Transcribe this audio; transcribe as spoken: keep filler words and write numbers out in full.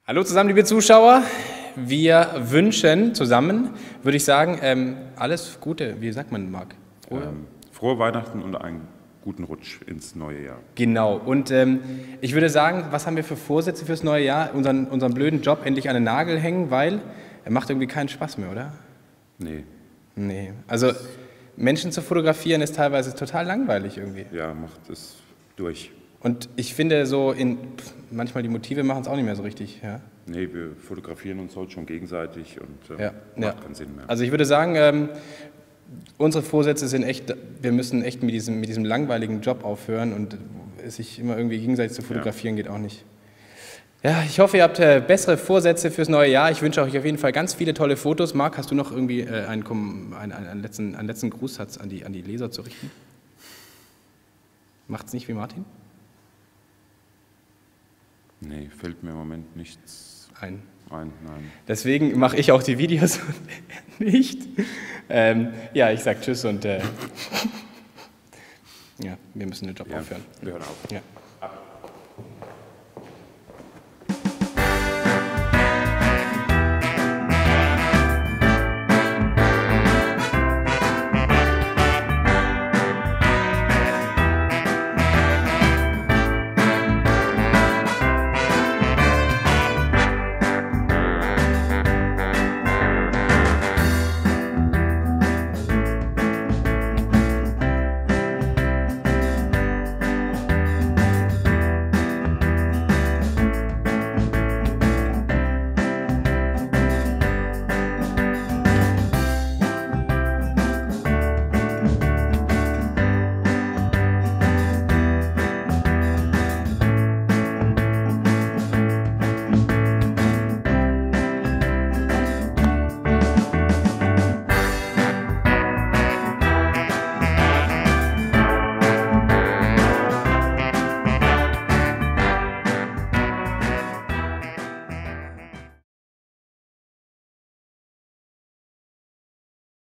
Hallo zusammen, liebe Zuschauer. Wir wünschen zusammen, würde ich sagen, ähm, alles Gute. Wie sagt man, Marc? Frohe, ähm, frohe Weihnachten und einen guten Rutsch ins neue Jahr. Genau. Und ähm, ich würde sagen, was haben wir für Vorsätze fürs neue Jahr? Unseren, unseren blöden Job endlich an den Nagel hängen, weil er macht irgendwie keinen Spaß mehr, oder? Nee. Nee. Also Menschen zu fotografieren ist teilweise total langweilig irgendwie. Ja, macht es durch. Und ich finde so, in, manchmal die Motive machen es auch nicht mehr so richtig. Ja? Nee, wir fotografieren uns heute schon gegenseitig und äh, ja, macht ja. keinen Sinn mehr. Also ich würde sagen, ähm, unsere Vorsätze sind echt, wir müssen echt mit diesem, mit diesem langweiligen Job aufhören und sich immer irgendwie gegenseitig zu fotografieren ja. geht auch nicht. Ja, ich hoffe, ihr habt äh, bessere Vorsätze fürs neue Jahr. Ich wünsche euch auf jeden Fall ganz viele tolle Fotos. Marc, hast du noch irgendwie äh, einen, einen, einen, letzten, einen letzten Grußsatz an die, an die Leser zu richten? Macht's nicht wie Martin? Nee, fällt mir im Moment nichts ein. ein nein. Deswegen mache ich auch die Videos nicht. Ähm, ja, ich sage Tschüss und äh, ja, wir müssen den Job ja, aufhören. Wir hören auf. Ja. Ab.